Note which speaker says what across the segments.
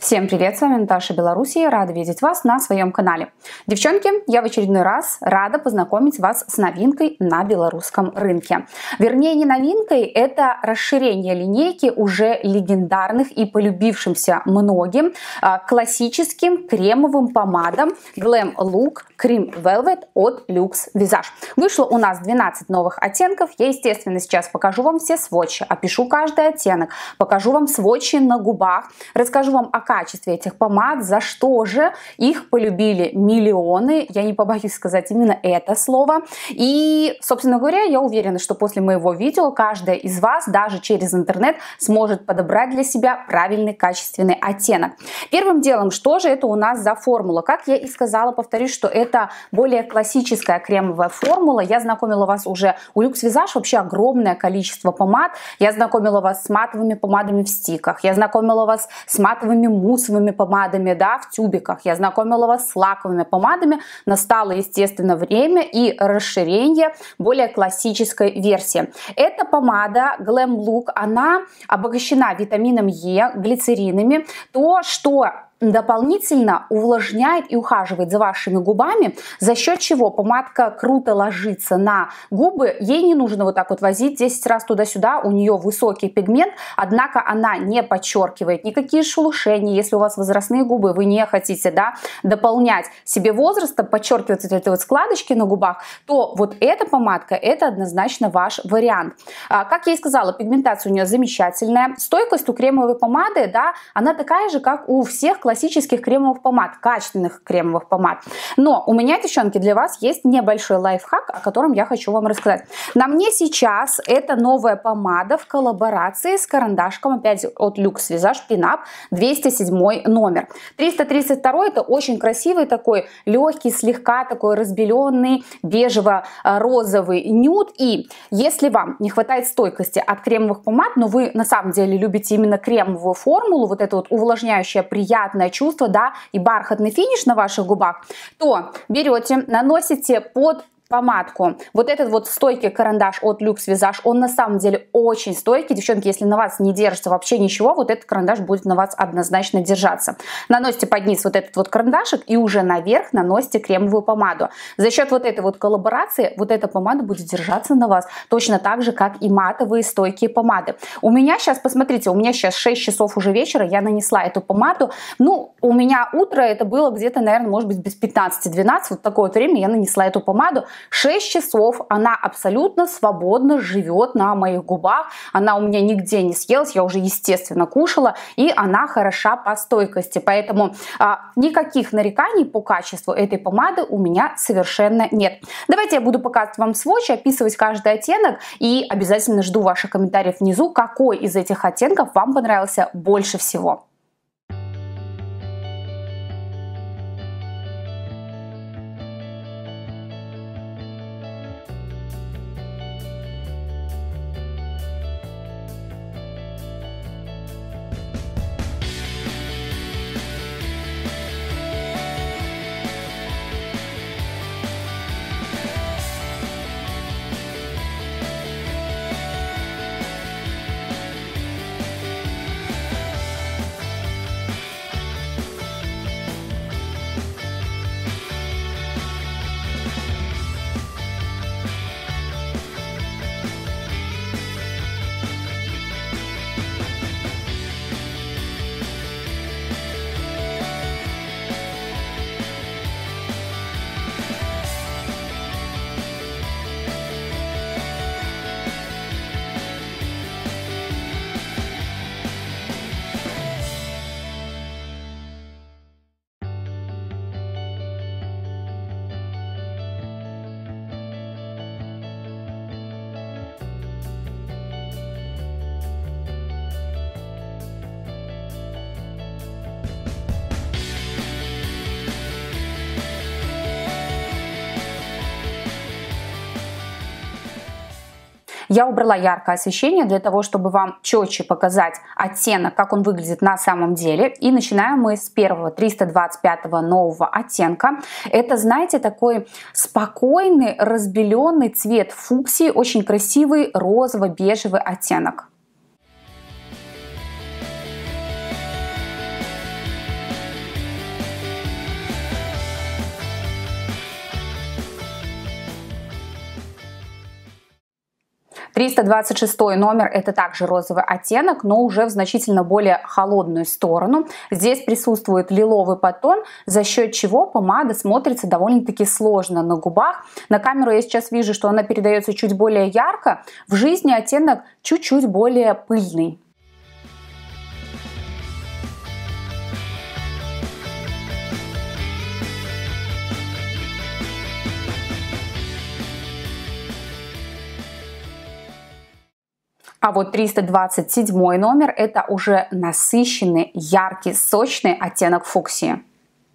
Speaker 1: Всем привет, с вами Наташа Белоруссия, рада видеть вас на своем канале. Девчонки, я в очередной раз рада познакомить вас с новинкой на белорусском рынке. Вернее, не новинкой, это расширение линейки уже легендарных и полюбившимся многим классическим кремовым помадам Glam Look Cream Velvet от Luxe Visage. Вышло у нас 12 новых оттенков. Я, естественно, сейчас покажу вам все сводчи, опишу каждый оттенок, покажу вам сводчи на губах, расскажу вам о качестве этих помад, за что же их полюбили миллионы, я не побоюсь сказать именно это слово. И, собственно говоря, я уверена, что после моего видео каждая из вас даже через интернет сможет подобрать для себя правильный качественный оттенок. Первым делом, что же это у нас за формула? Как я и сказала, повторюсь, что это более классическая кремовая формула. Я знакомила вас уже, у Luxe Visage вообще огромное количество помад. Я знакомила вас с матовыми помадами в стиках, я знакомила вас с матовыми муссовыми помадами, да, в тюбиках. Я знакомила вас с лаковыми помадами. Настало, естественно, время и расширение более классической версии. Эта помада Glam Look, она обогащена витамином Е, глицеринами. То, что дополнительно увлажняет и ухаживает за вашими губами, за счет чего помадка круто ложится на губы. Ей не нужно вот так вот возить 10 раз туда-сюда, у нее высокий пигмент, однако она не подчеркивает никакие шелушения. Если у вас возрастные губы, вы не хотите, да, дополнять себе возрастом, подчеркивать вот эти вот складочки на губах, то вот эта помадка, это однозначно ваш вариант. Как я и сказала, пигментация у нее замечательная. Стойкость у кремовой помады, да, она такая же, как у всех классических кремовых помад, качественных кремовых помад. Но у меня, девчонки, для вас есть небольшой лайфхак, о котором я хочу вам рассказать. На мне сейчас это новая помада в коллаборации с карандашком, опять от Luxe Visage Pin-Up 207 номер. 332 это очень красивый такой легкий, слегка такой разбеленный бежево-розовый нюд. И если вам не хватает стойкости от кремовых помад, но вы на самом деле любите именно кремовую формулу, вот это вот увлажняющее, приятное чувство, да, и бархатный финиш на ваших губах, то берете, наносите под помадку вот этот вот стойкий карандаш от Luxe Visage. Он на самом деле очень стойкий. Девчонки, если на вас не держится вообще ничего, вот этот карандаш будет на вас однозначно держаться. Наносите под низ вот этот вот карандашик и уже наверх наносите кремовую помаду. За счет вот этой вот коллаборации вот эта помада будет держаться на вас точно так же, как и матовые стойкие помады. У меня сейчас, посмотрите, у меня сейчас 6 часов уже вечера, я нанесла эту помаду. Ну, у меня утро, это было где-то, наверное, может быть, без 15-12, вот такое вот время я нанесла эту помаду. 6 часов она абсолютно свободно живет на моих губах. Она у меня нигде не съелась, я уже, естественно, кушала, и она хороша по стойкости. Поэтому никаких нареканий по качеству этой помады у меня совершенно нет. Давайте я буду показывать вам сводчи, описывать каждый оттенок, и обязательно жду ваших комментариев внизу, какой из этих оттенков вам понравился больше всего. Я убрала яркое освещение для того, чтобы вам четче показать оттенок, как он выглядит на самом деле. И начинаем мы с первого 325 нового оттенка. Это, знаете, такой спокойный, разбеленный цвет фуксии, очень красивый розово-бежевый оттенок. 326 номер — это также розовый оттенок, но уже в значительно более холодную сторону. Здесь присутствует лиловый подтон, за счет чего помада смотрится довольно-таки сложно на губах. На камеру я сейчас вижу, что она передается чуть более ярко. В жизни оттенок чуть-чуть более пыльный. А вот 327 номер — это уже насыщенный, яркий, сочный оттенок фуксии.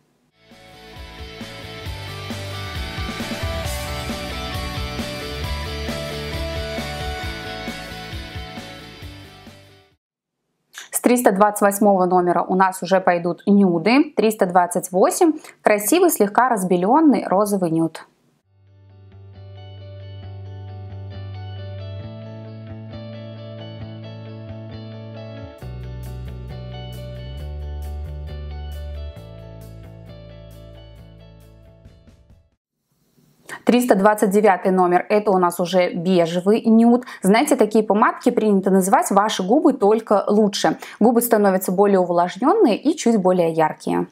Speaker 1: С 328 номера у нас уже пойдут нюды. 328 — красивый, слегка разбеленный розовый нюд. $329 номер — это у нас уже бежевый нюд. Знаете, такие помадки принято называть «ваши губы только лучше». Губы становятся более увлажненные и чуть более яркие.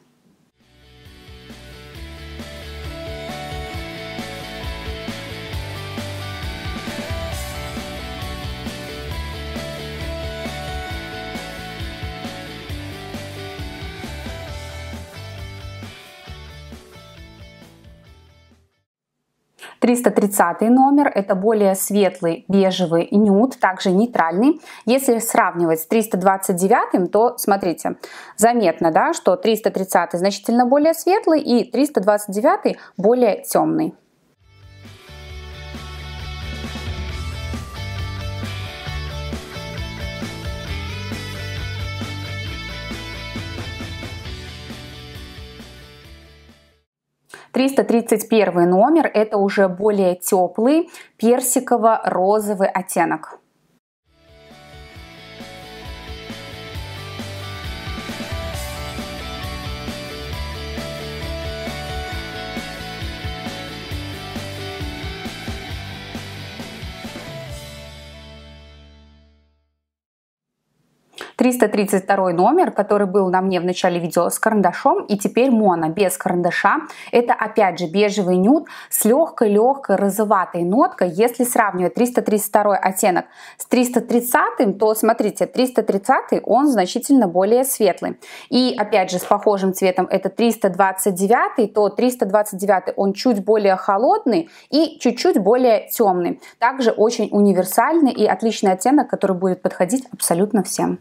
Speaker 1: $330 номер — это более светлый бежевый нюд, также нейтральный. Если сравнивать с 329, то смотрите, заметно, да, что 330 значительно более светлый и 329 более темный. $331 номер — это уже более теплый персиково-розовый оттенок. $332 номер, который был на мне в начале видео с карандашом, и теперь моно без карандаша. Это опять же бежевый нюд с легкой-легкой розоватой ноткой. Если сравнивать 332 оттенок с 330, то смотрите, 330 он значительно более светлый. И опять же с похожим цветом это 329, то 329 он чуть более холодный и чуть-чуть более темный. Также очень универсальный и отличный оттенок, который будет подходить абсолютно всем.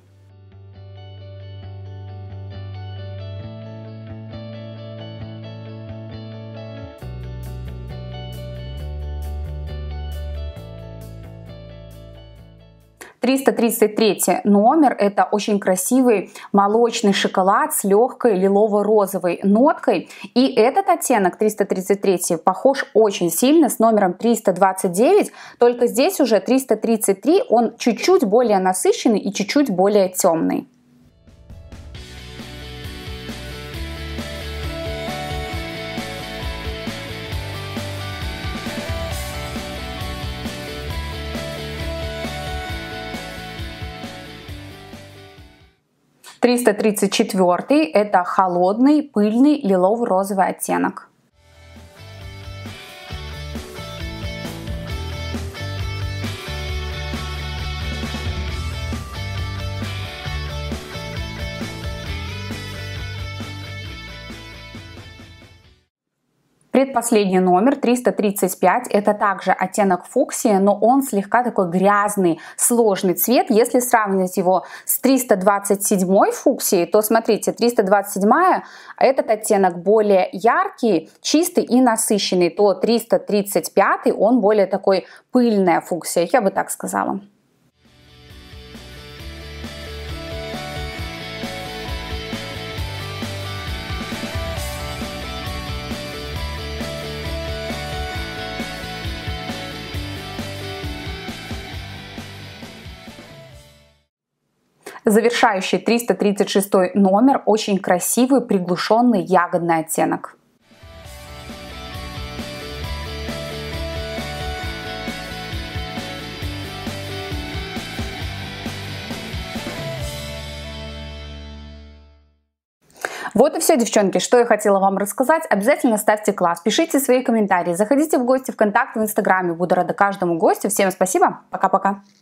Speaker 1: $333 номер — это очень красивый молочный шоколад с легкой лилово-розовой ноткой. И этот оттенок 333 похож очень сильно с номером 329, только здесь уже 333 он чуть-чуть более насыщенный и чуть-чуть более темный. $334 это холодный, пыльный лилово-розовый оттенок. Предпоследний номер, 335, это также оттенок фуксии, но он слегка такой грязный, сложный цвет. Если сравнивать его с 327 фуксией, то смотрите, 327 этот оттенок более яркий, чистый и насыщенный, то 335 он более такой пыльная фуксия, я бы так сказала. Завершающий 336 номер, очень красивый, приглушенный ягодный оттенок. Вот и все, девчонки, что я хотела вам рассказать. Обязательно ставьте класс, пишите свои комментарии, заходите в гости в ВКонтакте, в Инстаграме. Буду рада каждому гостю. Всем спасибо. Пока-пока.